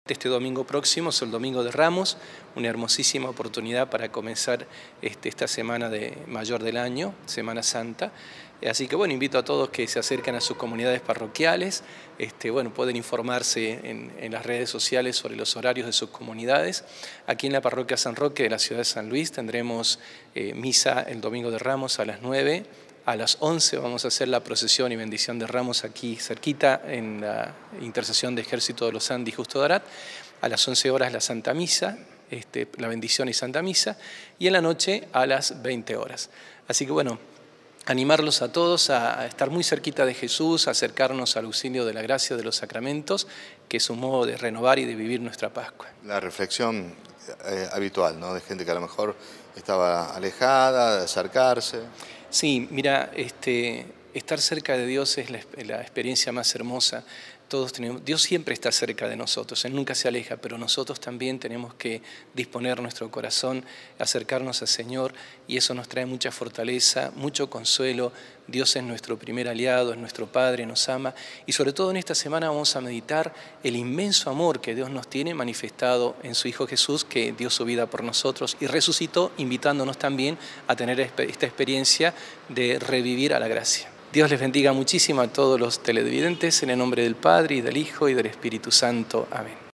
de este domingo próximo, es el Domingo de Ramos, una hermosísima oportunidad para comenzar esta semana mayor del año, Semana Santa. Así que bueno, invito a todos que se acerquen a sus comunidades parroquiales, bueno, pueden informarse en las redes sociales sobre los horarios de sus comunidades. Aquí en la parroquia San Roque de la ciudad de San Luis tendremos misa el Domingo de Ramos a las 9. A las 11 vamos a hacer la procesión y bendición de Ramos aquí cerquita en la intercesión de Ejército de los Andes y Justo de Arat. A las 11 horas la Santa Misa, la bendición y Santa Misa, y en la noche a las 20 horas. Así que bueno, animarlos a todos a estar muy cerquita de Jesús, a acercarnos al auxilio de la gracia de los sacramentos, que es un modo de renovar y de vivir nuestra Pascua. La reflexión habitual, ¿no? De gente que a lo mejor estaba alejada, de acercarse. Sí, mira, estar cerca de Dios es la experiencia más hermosa. Dios siempre está cerca de nosotros, Él nunca se aleja, pero nosotros también tenemos que disponer nuestro corazón, acercarnos al Señor, y eso nos trae mucha fortaleza, mucho consuelo. Dios es nuestro primer aliado, es nuestro Padre, nos ama, y sobre todo en esta semana vamos a meditar el inmenso amor que Dios nos tiene manifestado en su Hijo Jesús, que dio su vida por nosotros y resucitó, invitándonos también a tener esta experiencia de revivir a la gracia. Dios les bendiga muchísimo a todos los televidentes, en el nombre del Padre, y del Hijo, y del Espíritu Santo. Amén.